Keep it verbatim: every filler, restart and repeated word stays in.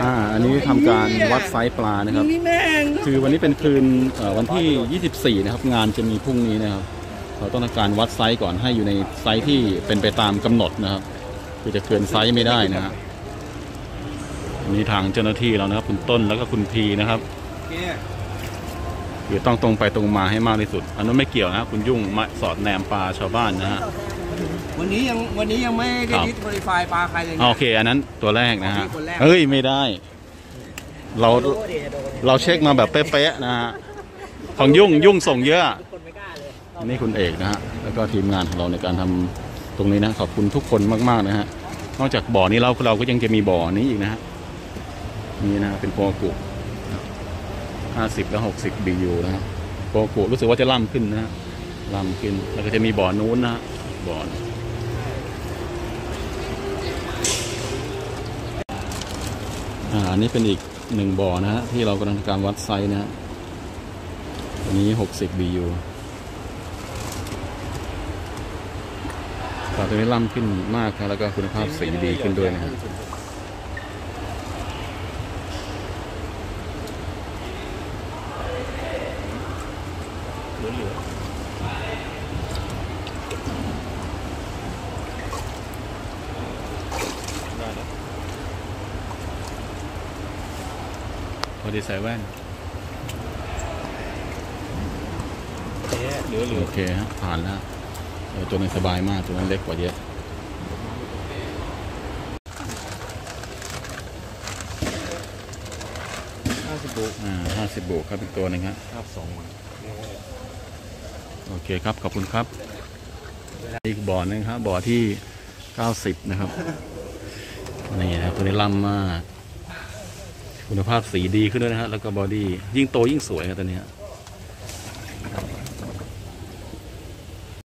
อ่าอันนี้ทำการวัดไซส์ปลานะครับคือวันนี้เป็นคืนวันที่ยี่สิบสี่นะครับงานจะมีพรุ่งนี้นะครับเราต้องทำการวัดไซส์ก่อนให้อยู่ในไซส์ที่เป็นไปตามกำหนดนะครับคือจะเกินไซส์ไม่ได้นะฮะอันนี้ทางเจ้าหน้าที่เรานะครับคุณต้นแล้วก็คุณพีนะครับคือต้องตรงไปตรงมาให้มากที่สุดอันนั้นไม่เกี่ยวนะคุณยุ่งมาสอดแนมปลาชาวบ้านนะฮะวันนี้ยังวันนี้ยังไม่ได้ดิสโมดิฟายปลาใครเลยโอเคอันนั้นตัวแรกนะฮะเฮ้ยไม่ได้เราเราเช็คมาแบบเป๊ะๆนะฮะของยุ่งยุ่งส่งเยอะอันนี้คุณเอกนะฮะแล้วก็ทีมงานของเราในการทำตรงนี้นะขอบคุณทุกคนมากๆนะฮะนอกจากบ่อนี้เราเราก็ยังจะมีบ่อนี้อีกนะฮะนี่นะเป็นโปรกุห้าสิบและหกสิบบียูนะฮะโปรกุรู้สึกว่าจะล่ำขึ้นนะฮะล่ำขึ้นแล้วก็จะมีบ่อนู้นนะบ่ออ่าอันนี้เป็นอีกหนึ่งบ่อนะฮะที่เรากำลังทำการวัดไซส์นะฮะอันนี้หกสิบบียูปลาตัวนี้ล่ำขึ้นมากครับแล้วก็คุณภาพสีดีขึ้นด้วยนะฮะพอดีใส่แว่นโอเคฮะผ่านแล้วตัวนี้สบายมากตัวนั้นเล็กกว่าเยอะห้าสิบบุกอ่าห้าสิบบุกครับอีกตัวหนึ่งครับครับสองโอเคครับขอบคุณครับอีกบ่อนึงครับบ่อที่เก้าสิบนะครับนี่นะตัวนี้ล่ำมากคุณภาพสีดีขึ้นด้วยนะฮะแล้วก็บอดี้ยิ่งโตยิ่งสวยครับตัวนี้